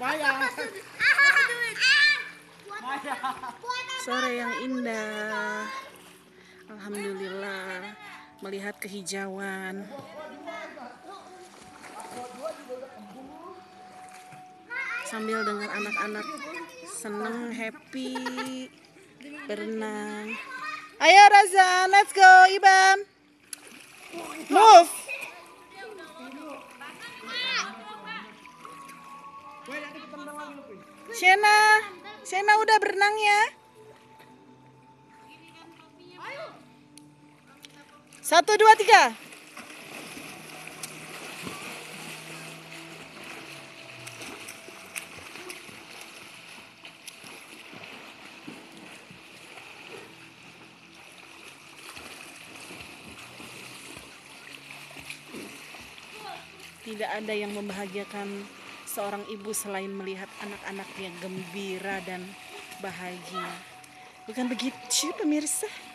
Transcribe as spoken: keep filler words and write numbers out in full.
Sore yang indah. Alhamdulillah melihat kehijauan. Sambil dengan anak-anak seneng, happy, berenang. Ayo Razan, let's go Iban. Move. Shena, Shena udah berenang ya? Satu, dua, tiga. Tidak ada yang membahagiakan seorang ibu selain melihat anak-anaknya gembira dan bahagia. Bukan begitu, pemirsa?